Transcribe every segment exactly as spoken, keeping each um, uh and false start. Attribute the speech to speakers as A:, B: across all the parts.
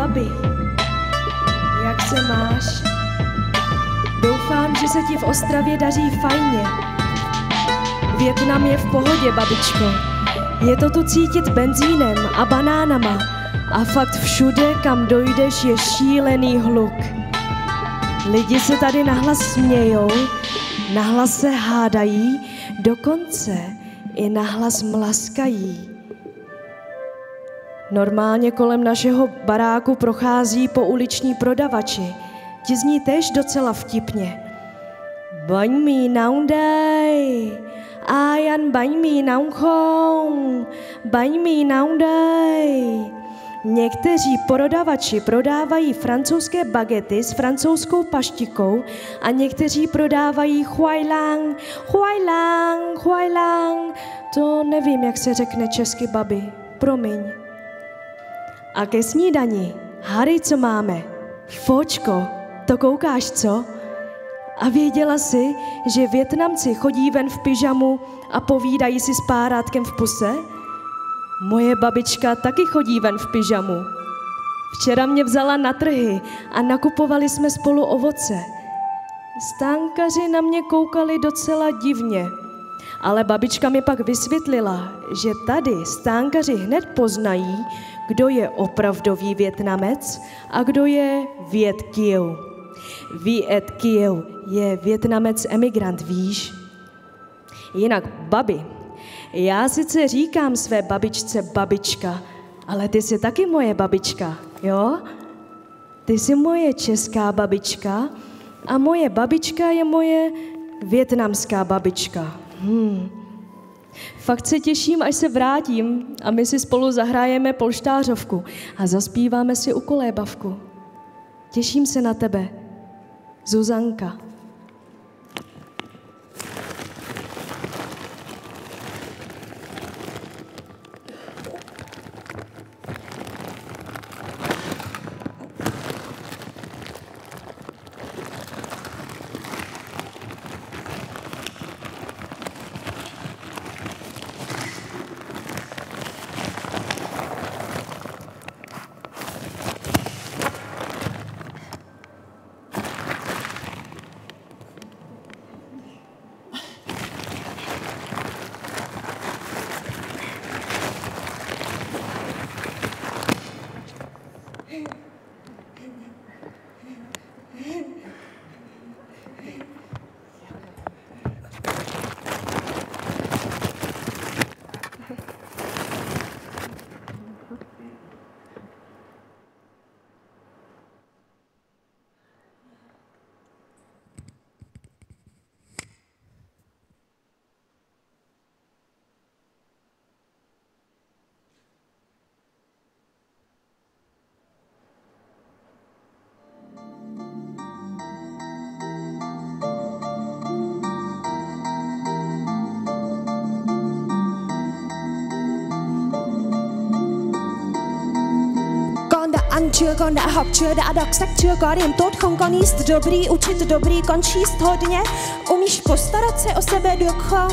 A: babi, jak se máš? Doufám, že se ti v Ostravě daří fajně. Vietnam je v pohodě, babičko. Je to tu cítit benzínem a banánama a fakt všude, kam dojdeš, je šílený hluk. Lidi se tady nahlas smějou, nahlas se hádají, dokonce i nahlas mlaskají. Normálně kolem našeho baráku prochází pouliční prodavači. Ti zní též docela vtipně. Bánh mì nóng đây, ai ăn bánh mì nóng không? Bánh mì nóng đây. Někteří prodavači prodávají francouzské bagety s francouzskou paštikou a někteří prodávají khoai lang, khoai lang, khoai lang. To nevím, jak se řekne česky, babi. Promiň. A ke snídani, Harry, co máme? Fočko, to koukáš, co? A věděla jsi, že Vietnamci chodí ven v pyžamu a povídají si s párátkem v puse? Moje babička taky chodí ven v pyžamu. Včera mě vzala na trhy a nakupovali jsme spolu ovoce. Stánkaři na mě koukali docela divně, ale babička mi pak vysvětlila, že tady stánkaři hned poznají, kdo je opravdový Vietnamec a kdo je Viet Kieu. Viet Kieu je Vietnamec emigrant, víš? Jinak, babi, já sice říkám své babičce babička, ale ty jsi taky moje babička, jo? Ty jsi moje česká babička a moje babička je moje vietnamská babička. Hmm. Fakt se těším, až se vrátím a my si spolu zahrajeme polštářovku a zaspíváme si ukolébavku. Těším se na tebe, Zuzanka.
B: Ăn chưa, con đã học chưa, đã đọc sách chưa, có điểm tốt không, con jíst dobrý, učit dobrý, con číst hodně, umíš postarat se o sebe được không?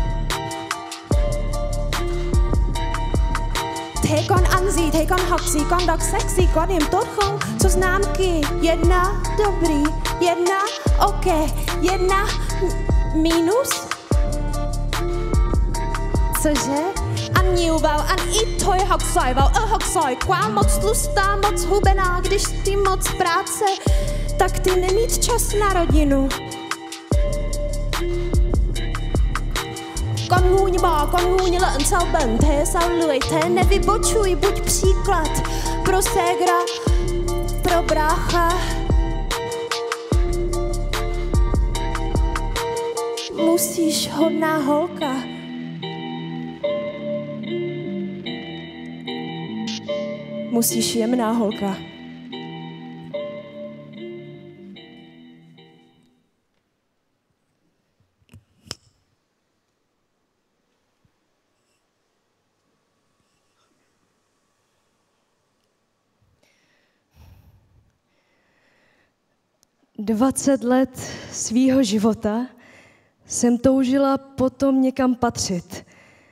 B: Thế con ăn gì, thế con học gì, con đọc sách gì, có điểm tốt không? Co známky? Jedna, dobrý, jedna, ok, jedna, minus? Cože? Ăn nhiều vào, ăn ít thôi, học giỏi vào, ơ học giỏi quá, moc tlustá, moc hubená, když ty moc práce, tak ty nemít čas na rodinu. Con ngu như bò, con ngu như lợn, sao bẩn thế, sao lười thế, nevybočuj, buď příklad pro ségra, pro brácha. Musíš, hodná holka. Musíš, jemná holka.
A: Dvacet let svýho života jsem toužila potom někam patřit.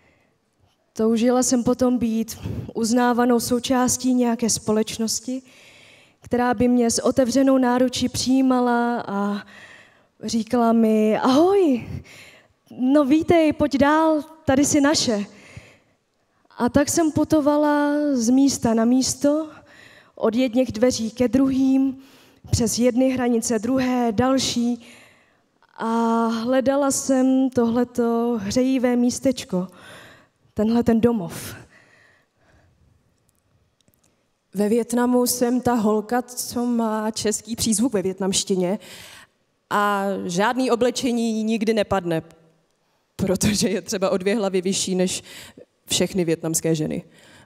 A: Toužila jsem potom být uznávanou součástí nějaké společnosti, která by mě s otevřenou náručí přijímala a říkala mi, ahoj, no vítej, pojď dál, tady si naše. A tak jsem putovala z místa na místo, od jedněch dveří ke druhým, přes jedny hranice druhé, další a hledala jsem tohleto hřejivé místečko, tenhle ten domov.
C: Ve Vietnamu jsem ta holka, co má český přízvuk ve vietnamštině a žádný oblečení jí nikdy nepadne, protože je třeba o dvě hlavy vyšší než všechny vietnamské ženy.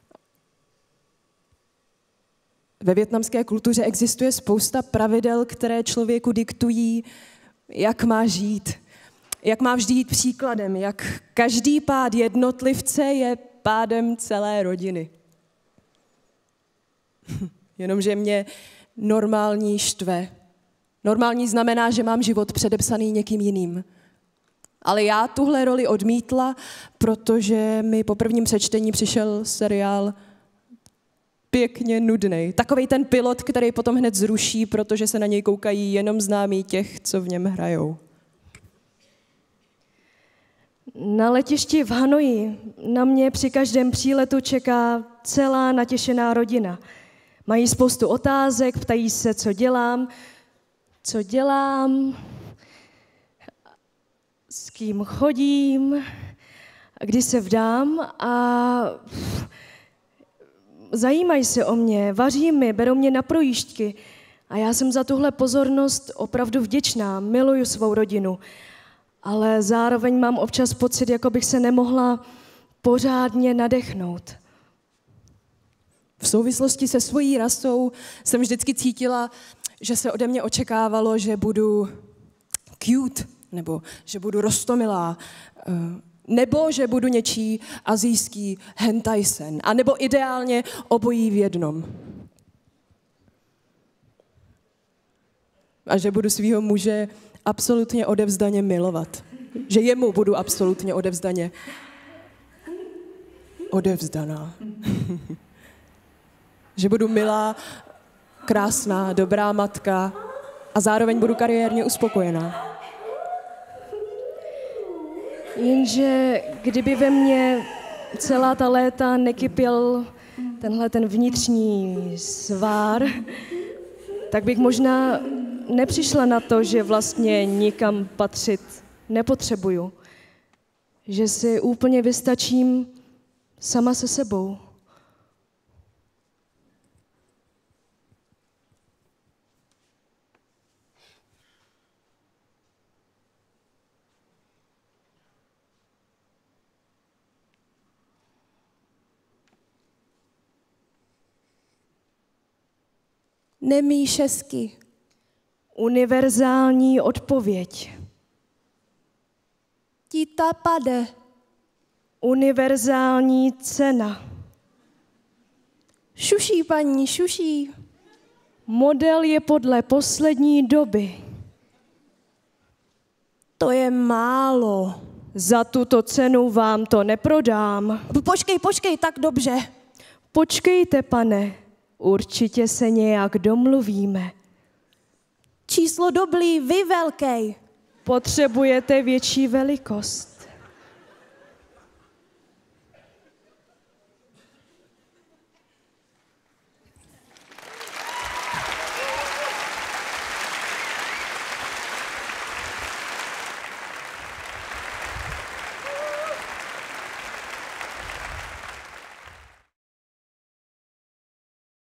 C: Ve vietnamské kultuře existuje spousta pravidel, které člověku diktují, jak má žít, jak má vždy jít příkladem, jak každý pád jednotlivce je pádem celé rodiny. Jenomže mě normální štve. Normální znamená, že mám život předepsaný někým jiným. Ale já tuhle roli odmítla, protože mi po prvním přečtení přišel seriál pěkně nudnej. Takovej ten pilot, který potom hned zruší, protože se na něj koukají jenom známí těch, co v něm hrajou.
A: Na letišti v Hanoji na mě při každém příletu čeká celá natěšená rodina. Mají spoustu otázek, ptají se, co dělám, co dělám, s kým chodím, kdy se vdám a zajímají se o mě, vaří mi, berou mě na projížďky a já jsem za tuhle pozornost opravdu vděčná, miluju svou rodinu, ale zároveň mám občas pocit, jako bych se nemohla pořádně nadechnout.
C: V souvislosti se svojí rasou jsem vždycky cítila, že se ode mě očekávalo, že budu cute, nebo že budu roztomilá, nebo že budu něčí asijský hentai sen, a nebo ideálně obojí v jednom. A že budu svýho muže absolutně odevzdaně milovat. Že jemu budu absolutně odevzdaně odevzdaná. Že budu milá, krásná, dobrá matka a zároveň budu kariérně uspokojená.
A: Jenže kdyby ve mně celá ta léta nekypěl tenhle ten vnitřní svár, tak bych možná nepřišla na to, že vlastně nikam patřit nepotřebuju. Že si úplně vystačím sama se sebou.
C: Nemí šesky.
A: Univerzální odpověď.
C: Tita pade.
A: Univerzální cena.
C: Šuší, paní, šuší.
A: Model je podle poslední doby.
C: To je málo.
A: Za tuto cenu vám to neprodám.
C: Počkej, počkej, tak dobře.
A: Počkejte, pane, určitě se nějak domluvíme.
C: Číslo doblí, vy velkej.
A: Potřebujete větší velikost.